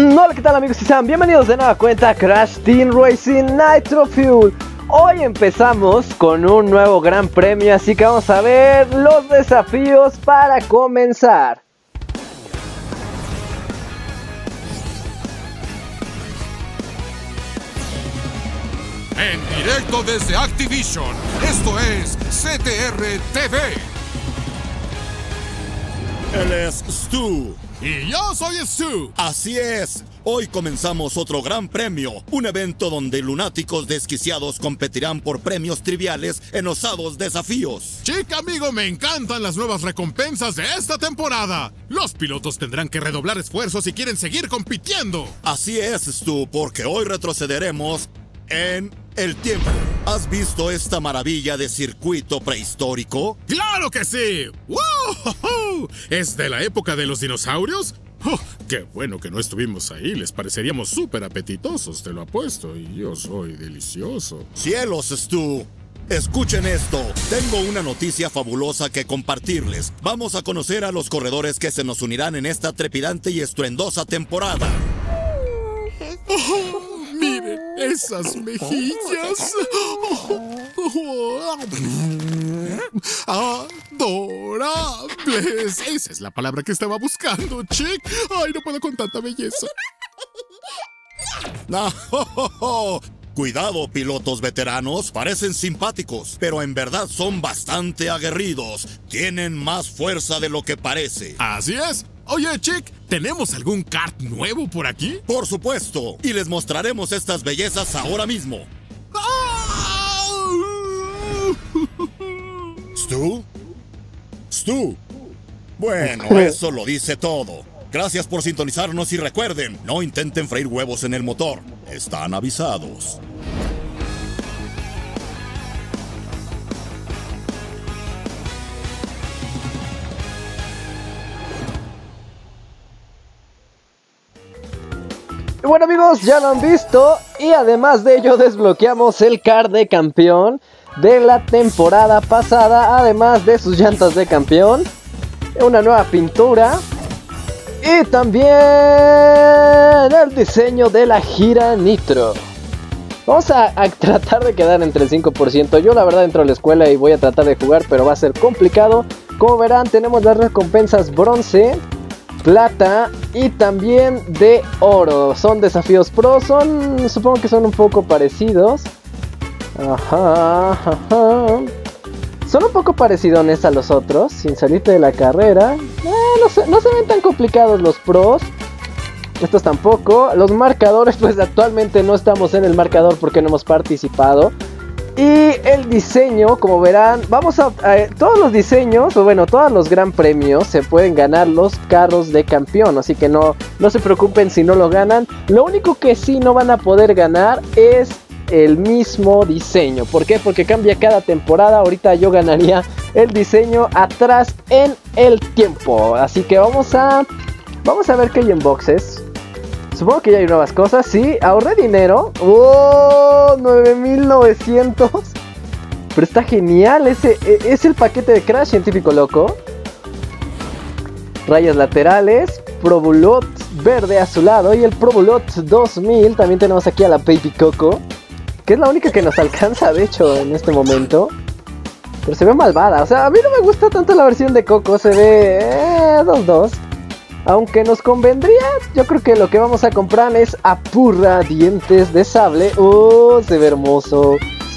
Hola, ¿qué tal amigos? Y sean bienvenidos de nueva cuenta a Crash Team Racing Nitro Fuel. Hoy empezamos con un nuevo gran premio, así que vamos a ver los desafíos para comenzar. En directo desde Activision, esto es CTR TV. Él es Stu. Y yo soy Stu. Así es. Hoy comenzamos otro gran premio, un evento donde lunáticos desquiciados competirán por premios triviales en osados desafíos. Chica amigo, me encantan las nuevas recompensas de esta temporada. Los pilotos tendrán que redoblar esfuerzos si quieren seguir compitiendo. Así es, Stu, porque hoy retrocederemos en el tiempo. ¿Has visto esta maravilla de circuito prehistórico? ¡Claro que sí! ¡Wow! ¿Es de la época de los dinosaurios? Oh, ¡qué bueno que no estuvimos ahí! Les pareceríamos súper apetitosos, te lo apuesto. Y yo soy delicioso. ¡Cielos, Stu! Escuchen esto, tengo una noticia fabulosa que compartirles. Vamos a conocer a los corredores que se nos unirán en esta trepidante y estruendosa temporada. Oh, miren esas mejillas. Adorables. Esa es la palabra que estaba buscando, chick. Ay, no puedo con tanta belleza. Cuidado, pilotos veteranos, parecen simpáticos, pero en verdad son bastante aguerridos. Tienen más fuerza de lo que parece. Así es. Oye, chick, ¿tenemos algún kart nuevo por aquí? Por supuesto, y les mostraremos estas bellezas ahora mismo. ¿Stu? ¿Stu? Bueno, eso lo dice todo. Gracias por sintonizarnos y recuerden, no intenten freír huevos en el motor. Están avisados. Y bueno amigos, ya lo han visto y además de ello desbloqueamos el car de campeón de la temporada pasada, además de sus llantas de campeón, una nueva pintura y también el diseño de la gira Nitro. Vamos a tratar de quedar entre el 5%. Yo la verdad entro a la escuela y voy a tratar de jugar, pero va a ser complicado. Como verán, tenemos las recompensas bronce, plata y también de oro. Son desafíos pro, supongo que son un poco parecidos. Ajá. Son un poco parecidones a los otros, sin salirte de la carrera. No se ven tan complicados los pros. Estos tampoco. Los marcadores, pues actualmente no estamos en el marcador porque no hemos participado. Y el diseño, como verán, vamos a todos los diseños, o bueno, todos los gran premios se pueden ganar los carros de campeón. Así que no se preocupen si no lo ganan. Lo único que sí no van a poder ganar es el mismo diseño. ¿Por qué? Porque cambia cada temporada. Ahorita yo ganaría el diseño atrás en el tiempo. Así que vamos a ver qué hay en boxes. Supongo que ya hay nuevas cosas. Sí, ahorré dinero. ¡Oh! 9,900. Pero está genial. Es el paquete de Crash Científico Loco. Rayas laterales. Probulot verde azulado. Y el Probulot 2000. También tenemos aquí a la Baby Coco, que es la única que nos alcanza, de hecho, en este momento. Pero se ve malvada. O sea, a mí no me gusta tanto la versión de Coco. Se ve 2-2. Aunque nos convendría, yo creo que lo que vamos a comprar es Apurra Dientes de Sable. ¡Oh! Se ve hermoso.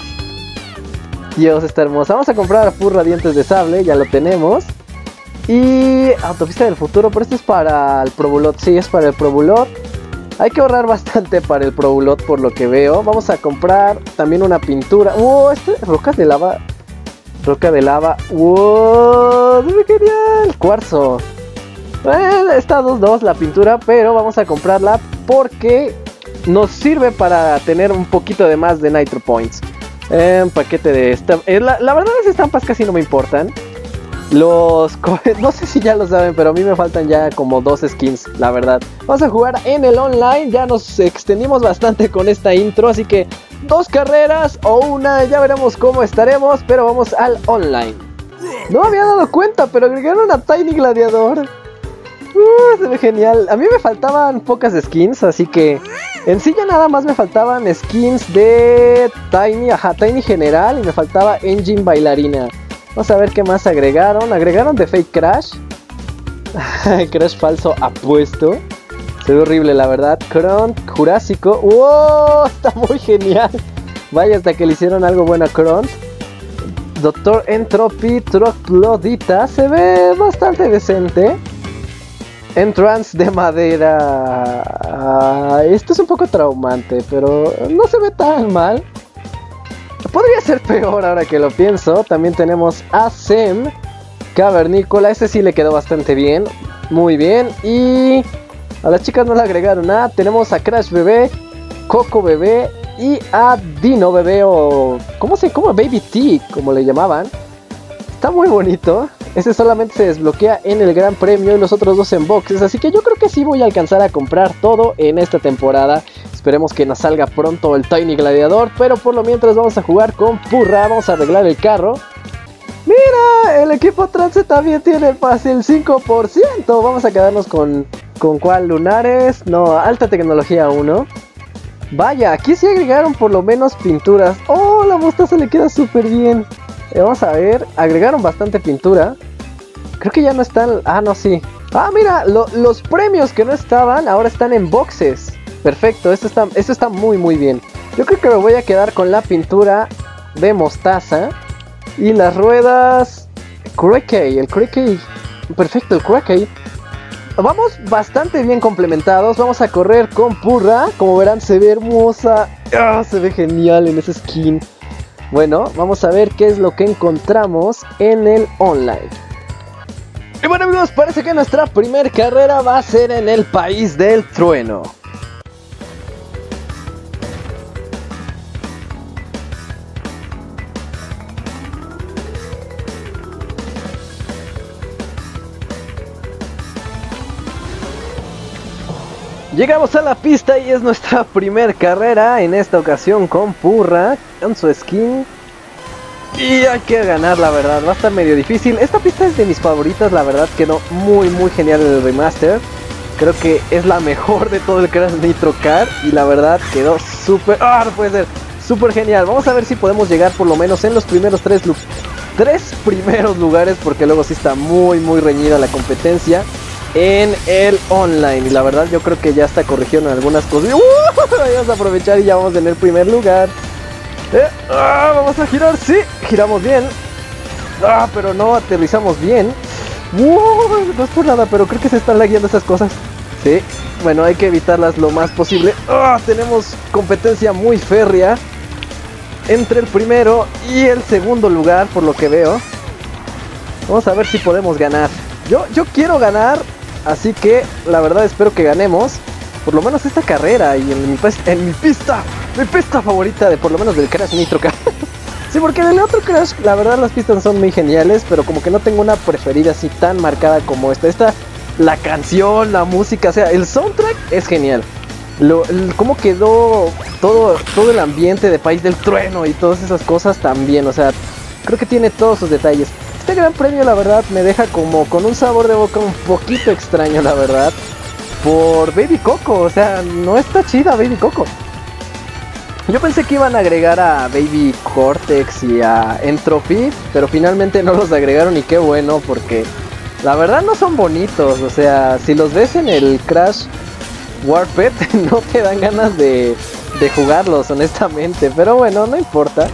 Dios, está hermosa. Vamos a comprar Apurra Dientes de Sable, ya lo tenemos. Y Autopista del Futuro, pero este es para el Probulot. Sí, es para el Probulot. Hay que ahorrar bastante para el Probulot por lo que veo. Vamos a comprar también una pintura. ¡Oh! Rocas de lava. Roca de lava. ¡Wow! ¡Se ve genial! Cuarzo. Está 2-2 la pintura, pero vamos a comprarla porque nos sirve para tener un poquito de más de Nitro Points. Paquete de esta. La verdad, las estampas casi no me importan. No sé si ya lo saben, pero a mí me faltan ya como 2 skins, la verdad. Vamos a jugar en el online. Ya nos extendimos bastante con esta intro, así que 2 carreras o una, ya veremos cómo estaremos. Pero vamos al online. No me había dado cuenta, pero agregaron a Tiny Gladiador. Se ve genial. A mí me faltaban pocas skins, así que en sí ya nada más me faltaban skins de Tiny, Tiny general, y me faltaba Engine bailarina. Vamos a ver qué más agregaron. Agregaron de Fake Crash. Crash falso apuesto. Se ve horrible, la verdad. Kron Jurásico. ¡Wow! Está muy genial. Vaya, hasta que le hicieron algo bueno a Kron. Doctor Entropy Troglodita. Se ve bastante decente. Entrance de madera. Esto es un poco traumante, pero no se ve tan mal. Podría ser peor ahora que lo pienso. También tenemos a Sem Cavernícola. Ese sí le quedó bastante bien. Muy bien. Y a las chicas no le agregaron nada. Tenemos a Crash Bebé, Coco Bebé y a Dino Bebé, o ¿cómo Baby T, como le llamaban. Está muy bonito. Ese solamente se desbloquea en el Gran Premio y los otros dos en boxes. Así que yo creo que sí voy a alcanzar a comprar todo en esta temporada. Esperemos que nos salga pronto el Tiny Gladiador. Pero por lo mientras vamos a jugar con Purra. Vamos a arreglar el carro. Mira, el equipo Trance también tiene fácil 5%. Vamos a quedarnos con ¿cuál? Lunares. No, alta tecnología 1. Vaya, aquí sí agregaron por lo menos pinturas. Oh, la mostaza le queda súper bien. Vamos a ver, agregaron bastante pintura. Creo que ya no están... Ah, no, sí. Ah, mira, los premios que no estaban ahora están en boxes. Perfecto, esto está muy muy bien. Yo creo que me voy a quedar con la pintura de mostaza. Y las ruedas... el Crickey. Perfecto, el Crickey. Vamos bastante bien complementados. Vamos a correr con Purra. Como verán, se ve hermosa. Se ve genial en ese skin. Bueno, vamos a ver qué es lo que encontramos en el online. Y bueno, amigos, parece que nuestra primera carrera va a ser en el País del Trueno. Llegamos a la pista y es nuestra primera carrera, en esta ocasión con Purra, con su skin. Y hay que ganar, la verdad, va a estar medio difícil. Esta pista es de mis favoritas, la verdad, quedó muy muy genial en el remaster. Creo que es la mejor de todo el Crash Nitro Kart y la verdad quedó súper... ¡Ah, no puede ser! Súper genial. Vamos a ver si podemos llegar por lo menos en los primeros tres primeros lugares, porque luego sí está muy muy reñida la competencia en el online. Y la verdad yo creo que ya está corrigiendo algunas cosas. Vamos a aprovechar y ya vamos en el primer lugar. Vamos a girar, sí, giramos bien. Pero no aterrizamos bien. No es por nada, pero creo que se están lagueando esas cosas. Sí, bueno, hay que evitarlas lo más posible. Tenemos competencia muy férrea entre el primero y el segundo lugar, por lo que veo. Vamos a ver si podemos ganar. Yo quiero ganar, así que la verdad espero que ganemos por lo menos esta carrera y en mi pista favorita de por lo menos del Crash Nitro Kart. Sí, porque del otro Crash la verdad las pistas son muy geniales, pero como que no tengo una preferida así tan marcada como esta. La canción, la música, o sea, el soundtrack es genial. Cómo quedó todo el ambiente de País del Trueno y todas esas cosas también, o sea, creo que tiene todos sus detalles. Este gran premio la verdad me deja como con un sabor de boca un poquito extraño, la verdad, por Baby Coco, o sea, no está chida Baby Coco. Yo pensé que iban a agregar a Baby Cortex y a Entropy, pero finalmente no los agregaron y qué bueno, porque la verdad no son bonitos, o sea, si los ves en el Crash Warped no te dan ganas de jugarlos, honestamente, pero bueno, no importa.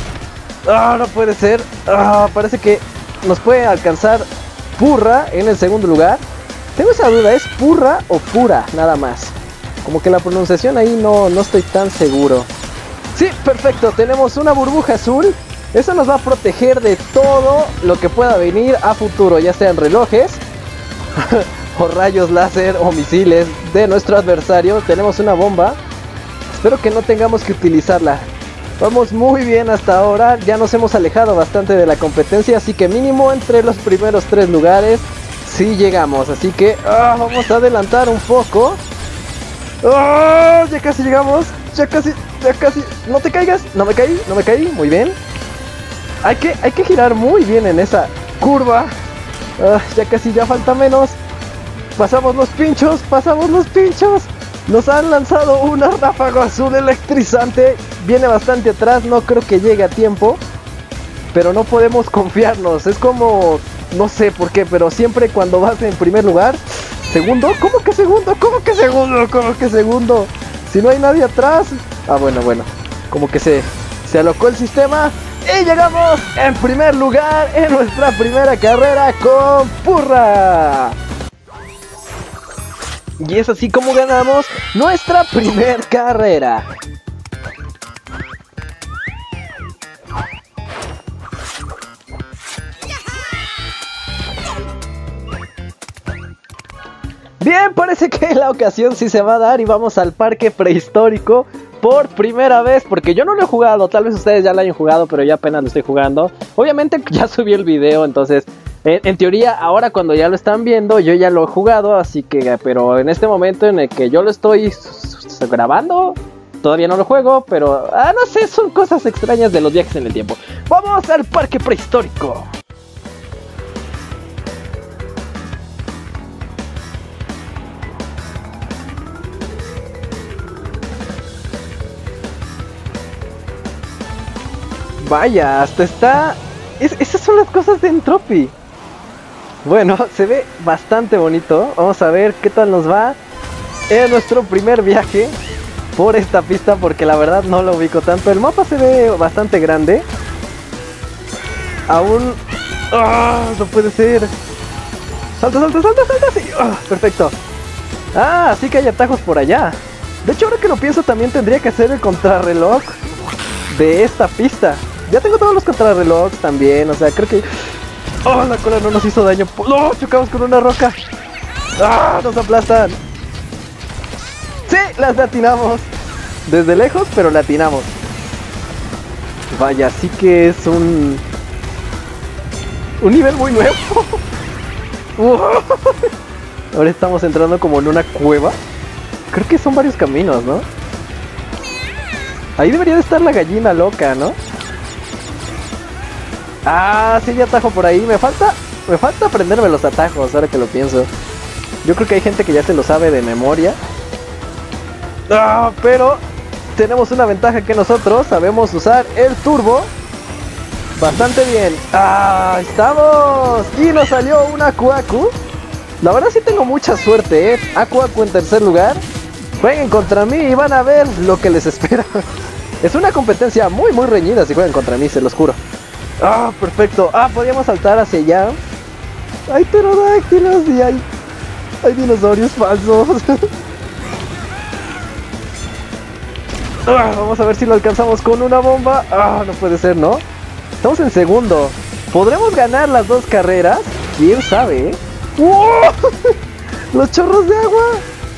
No puede ser, parece que nos puede alcanzar Purra en el segundo lugar. Tengo esa duda, ¿es Purra o Pura? Nada más. Como que la pronunciación ahí no estoy tan seguro. Sí, perfecto, tenemos una burbuja azul. Eso nos va a proteger de todo lo que pueda venir a futuro, ya sean relojes o rayos láser o misiles de nuestro adversario. Tenemos una bomba. Espero que no tengamos que utilizarla. Vamos muy bien hasta ahora, ya nos hemos alejado bastante de la competencia, así que mínimo entre los primeros 3 lugares sí llegamos, así que vamos a adelantar un poco. Ya casi llegamos, ya casi, no te caigas, no me caí, muy bien. Hay que girar muy bien en esa curva. Ya casi, ya falta menos. Pasamos los pinchos, pasamos los pinchos. Nos han lanzado una ráfaga azul electrizante. Viene bastante atrás, no creo que llegue a tiempo. Pero no podemos confiarnos. Es como, no sé por qué, pero siempre cuando vas en primer lugar. ¿Segundo? ¿Cómo que segundo? ¿Cómo que segundo? ¿Cómo que segundo? Si no hay nadie atrás. Ah, bueno. Como que se alocó el sistema. Y llegamos en primer lugar en nuestra primera carrera con Purra. Y es así como ganamos nuestra primer carrera. Bien, parece que la ocasión sí se va a dar y vamos al parque prehistórico por primera vez, porque yo no lo he jugado, tal vez ustedes ya lo hayan jugado, pero yo apenas lo estoy jugando. Obviamente ya subí el video, entonces en teoría ahora cuando ya lo están viendo yo ya lo he jugado, así que, pero en este momento en el que yo lo estoy grabando, todavía no lo juego, pero no sé, son cosas extrañas de los viajes en el tiempo. ¡Vamos al parque prehistórico! Vaya, hasta está... esas son las cosas de Entropy. Bueno, se ve bastante bonito. Vamos a ver qué tal nos va en nuestro primer viaje por esta pista, porque la verdad no lo ubico tanto. El mapa se ve bastante grande. Aún... ¡Oh, no puede ser! ¡Salta, salta, salta, salta! Sí. ¡Oh, perfecto! Ah, sí que hay atajos por allá. De hecho, ahora que lo pienso, también tendría que hacer el contrarreloj de esta pista. Ya tengo todos los contrarrelojes también, o sea, creo que... ¡Oh, la cola no nos hizo daño! ¡No! Chocamos con una roca. ¡Ah! Nos aplastan. ¡Sí! Las latinamos. Desde lejos, pero latinamos. Vaya, sí que es un nivel muy nuevo. Ahora estamos entrando como en una cueva. Creo que son varios caminos, ¿no? Ahí debería de estar la gallina loca, ¿no? Ah, sí, ya atajo por ahí. Me falta aprenderme los atajos, ahora que lo pienso. Yo creo que hay gente que ya se lo sabe de memoria. Ah, pero tenemos una ventaja que nosotros sabemos usar el turbo bastante bien. Ah, ahí estamos. Y nos salió un Aku Aku. La verdad sí tengo mucha suerte, ¿eh? Aku Aku en tercer lugar. Jueguen contra mí y van a ver lo que les espera. Es una competencia muy muy reñida si juegan contra mí, se los juro. Ah, perfecto. Ah, podíamos saltar hacia allá. Hay pterodáctilos y hay dinosaurios falsos. Vamos a ver si lo alcanzamos con una bomba. Ah, no puede ser, ¿no? Estamos en segundo. ¿Podremos ganar las dos carreras? ¿Quién sabe? ¡Wow! Los chorros de agua.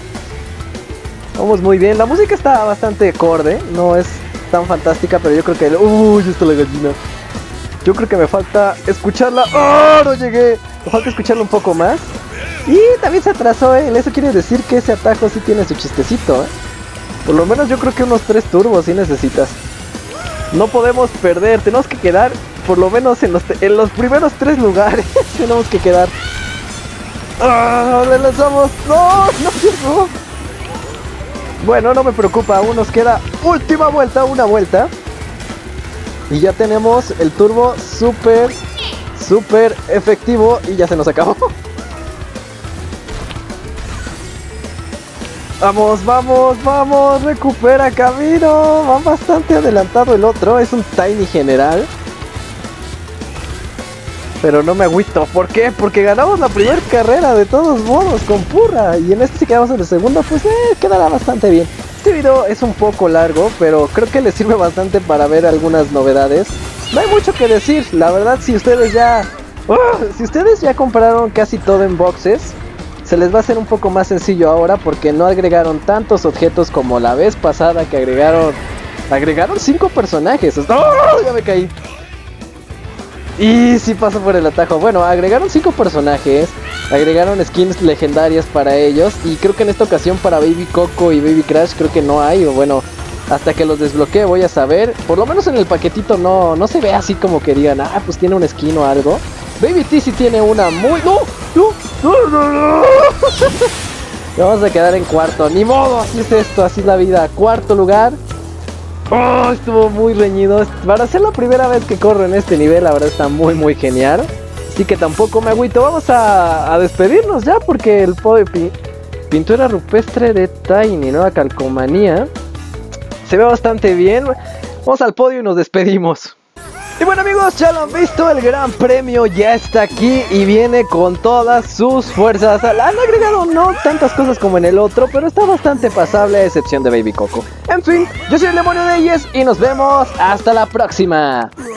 Vamos muy bien. La música está bastante acorde. No es tan fantástica, pero yo creo que... ¡Uy! Ya está la gallina. Yo creo que me falta escucharla. ¡Oh! No llegué. Me falta escucharla un poco más. Y también se atrasó, ¿eh? Eso quiere decir que ese atajo sí tiene su chistecito, ¿eh? Por lo menos yo creo que unos 3 turbos sí necesitas. No podemos perder. Tenemos que quedar por lo menos en los primeros 3 lugares. Tenemos que quedar. ¡Ah! ¡Le lanzamos! ¡No! ¡No llegó! Bueno, no me preocupa. Aún nos queda última vuelta, una vuelta. Y ya tenemos el turbo súper efectivo. Y ya se nos acabó. Vamos, vamos, vamos. Recupera camino. Va bastante adelantado el otro. Es un Tiny general. Pero no me agüito. ¿Por qué? Porque ganamos la primera carrera de todos modos con Purra. Y en este si quedamos en el segundo, pues quedará bastante bien. Este video es un poco largo, pero creo que les sirve bastante para ver algunas novedades. No hay mucho que decir. La verdad, si ustedes ya compraron casi todo en boxes, se les va a hacer un poco más sencillo ahora, porque no agregaron tantos objetos como la vez pasada que agregaron 5 personajes. ¡Oh! Ya me caí. Y sí paso por el atajo. Bueno, agregaron 5 personajes, agregaron skins legendarias para ellos, y creo que en esta ocasión para Baby Coco y Baby Crash creo que no hay, o bueno, hasta que los desbloquee voy a saber. Por lo menos en el paquetito no se ve así como que digan, pues tiene un skin o algo. Baby T sí tiene una muy... ¡No! ¡No! Vamos a quedar en cuarto. Ni modo, así es esto, así es la vida. Cuarto lugar. Oh, estuvo muy reñido. Para ser la primera vez que corro en este nivel, la verdad está muy genial. Así que tampoco me agüito. Vamos a despedirnos ya, porque el podio pintura rupestre de Tiny, nueva calcomanía, se ve bastante bien. Vamos al podio y nos despedimos. Y bueno amigos, ya lo han visto, el gran premio ya está aquí y viene con todas sus fuerzas. Han agregado no tantas cosas como en el otro, pero está bastante pasable a excepción de Baby Coco. En fin, yo soy el Demonio Deyes y nos vemos hasta la próxima.